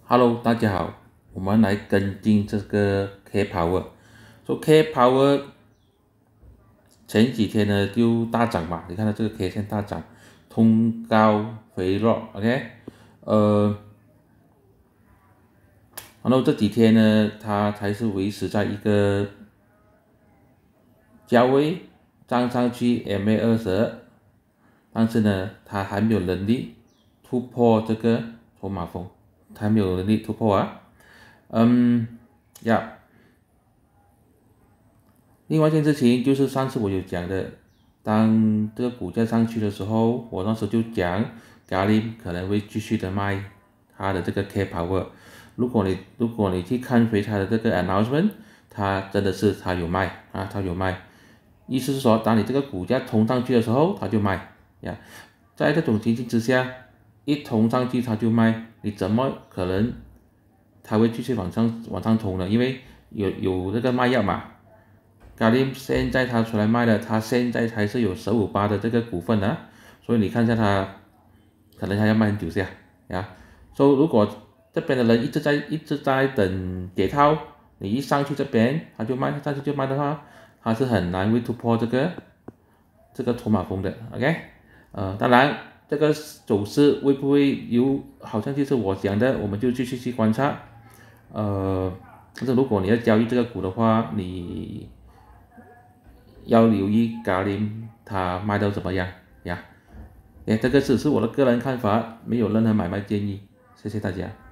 Hello，大家好，我们来跟进这个 K Power。K Power 前几天呢就大涨嘛，你看到这个 K 线大涨，冲高回落，OK，然后这几天呢，它还是维持在一个价位，站上去 MA20，但是呢，它还没有能力突破这个筹码峰，还没有能力突破啊，嗯呀。另外一件事情就是上次我有讲的，当这个股价上去的时候，我那时就讲 Galim 可能会继续的卖它的这个 K Power。如果你去看回它的这个 announcement，它真的是它有卖啊，它有卖，意思是说，当你这个股价冲上去的时候，它就卖呀。在这种情形之下，一冲上去它就卖，你怎么可能它会继续往上冲呢？因为有这个卖药嘛。咖喱现在他出来卖了，他现在还是有15%的这个股份的，所以你看一下他，可能还要卖很久下呀。所以如果这边的人一直在等解套，你一上去这边他就卖，上去就卖的话，他是很难会突破这个筹码峰的，OK，当然这个走势会不会有，好像就是我讲的，我们就继续去观察，但是如果你要交易这个股的话，你要留意咖喱它卖到怎么样呀？这个只是我的个人看法，没有任何买卖建议，谢谢大家。